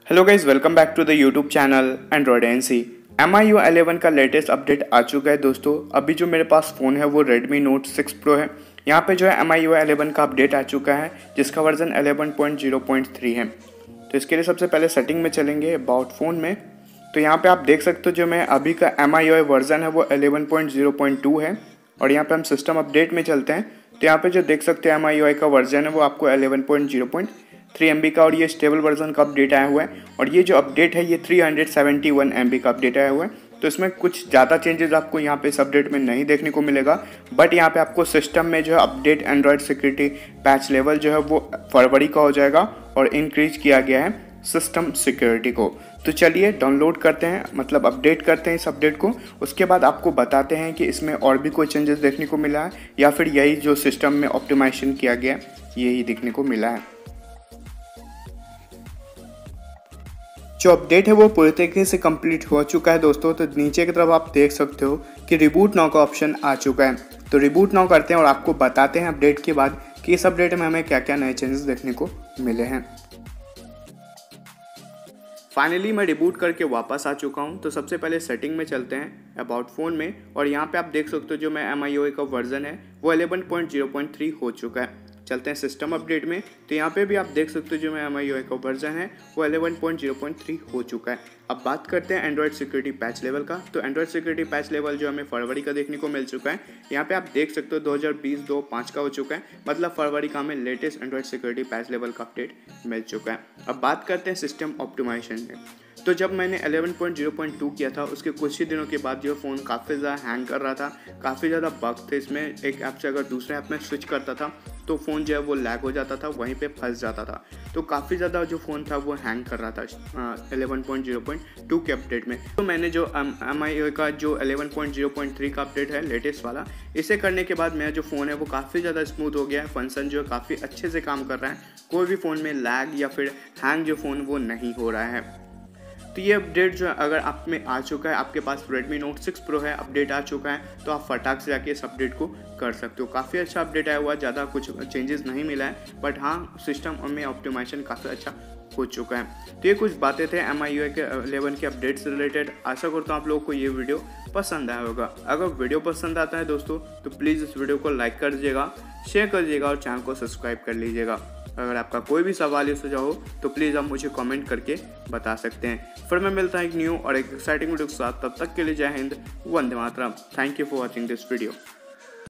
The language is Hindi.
Hello guys, welcome back to the YouTube channel Android NC. MIUI 11 का लेटेस्ट अपडेट आ चुका है दोस्तों। अभी जो मेरे पास फ़ोन है वो Redmi Note 6 Pro है। यहाँ पे जो है MIUI 11 का अपडेट आ चुका है जिसका वर्जन 11.0.3 है। तो इसके लिए सबसे पहले सेटिंग में चलेंगे, अबाउट फ़ोन में। तो यहाँ पे आप देख सकते हो जो मैं अभी का MIUI वर्जन है वो 11.0.2 है। और यहाँ पे हम सिस्टम अपडेट में चलते हैं तो यहाँ पे जो देख सकते हैं MIUI का वर्जन है वो आपको 11.0.3 MB का, और ये स्टेबल वर्जन का अपडेट आया हुआ है। और ये जो अपडेट है ये 371 MB का अपडेट आया हुआ है। तो इसमें कुछ ज़्यादा चेंजेस आपको यहाँ पे इस अपडेट में नहीं देखने को मिलेगा, बट यहाँ पे आपको सिस्टम में जो है update Android security patch level जो है वो फरवरी का हो जाएगा और इंक्रीज किया गया है सिस्टम सिक्योरिटी को। तो चलिए डाउनलोड करते हैं, मतलब अपडेट करते हैं इस अपडेट को। उसके बाद आपको बताते हैं कि इसमें और भी कोई चेंजेस देखने को मिला है या फिर यही जो सिस्टम में ऑप्टिमाइजेशन किया गया यही देखने को मिला है। जो अपडेट है वो पूरे तरीके से कंप्लीट हो चुका है दोस्तों। तो नीचे की तरफ आप देख सकते हो कि रिबूट नाउ का ऑप्शन आ चुका है। तो रिबूट नाउ करते हैं और आपको बताते हैं अपडेट के बाद कि इस अपडेट में हमें क्या क्या नए चेंजेस देखने को मिले हैं। फाइनली मैं रिबूट करके वापस आ चुका हूं। तो सबसे पहले सेटिंग में चलते हैं, अबाउट फ़ोन में। और यहाँ पे आप देख सकते हो जो मैं MIUI का वर्जन है वो 11.0.3 हो चुका है। चलते हैं सिस्टम अपडेट में। तो यहाँ पे भी आप देख सकते हो जो मैं MIUI का वर्जन है वो 11.0.3 हो चुका है। अब बात करते हैं एंड्रॉयड सिक्योरिटी पैच लेवल का। तो एंड्रॉयड सिक्योरिटी पैच लेवल जो हमें फरवरी का देखने को मिल चुका है। यहाँ पे आप देख सकते हो 2020-2/5 का हो चुका है, मतलब फरवरी का हमें latest Android security patch level का अपडेट मिल चुका है। अब बात करते हैं सिस्टम ऑप्टिमाइजेशन में। तो जब मैंने 11.0.2 किया था उसके कुछ ही दिनों के बाद जो फ़ोन काफ़ी ज़्यादा हैंग कर रहा था, काफ़ी ज़्यादा बग थे इसमें। एक ऐप से अगर दूसरे ऐप में स्विच करता था तो फ़ोन जो है वो लैग हो जाता था, वहीं पे फंस जाता था। तो काफ़ी ज़्यादा जो फ़ोन था वो हैंग कर रहा था 11.0.2 के अपडेट में। तो मैंने जो MIUI का जो 11.0.3 का अपडेट है लेटेस्ट वाला, इसे करने के बाद मेरा जो फ़ोन है वो काफ़ी ज़्यादा स्मूथ हो गया है। फंक्शन जो है काफ़ी अच्छे से काम कर रहा है, कोई भी फ़ोन में लैग या फिर हैंग जो फ़ोन वो नहीं हो रहा है। तो ये अपडेट जो है अगर आप में आ चुका है, आपके पास Redmi Note 6 Pro है, अपडेट आ चुका है, तो आप फटाक से जाके इस अपडेट को कर सकते हो। काफ़ी अच्छा अपडेट आया हुआ है, ज़्यादा कुछ चेंजेस नहीं मिला है, बट हाँ सिस्टम में ऑप्टिमाइजेशन काफ़ी अच्छा हो चुका है। तो ये कुछ बातें थे MIUI के 11 के अपडेट से रिलेटेड। आशा करता हूँ आप लोगों को ये वीडियो पसंद आया होगा। अगर वीडियो पसंद आता है दोस्तों तो प्लीज़ इस वीडियो को लाइक कर दीजिएगा, शेयर कर दीजिएगा और चैनल को सब्सक्राइब कर लीजिएगा। अगर आपका कोई भी सवाल या सुझाव हो तो प्लीज़ आप मुझे कमेंट करके बता सकते हैं। फिर मैं मिलता हूँ एक न्यू और एक एक्साइटिंग वीडियो के साथ। तब तक के लिए जय हिंद, वंदे मातरम। Thank you for watching this video.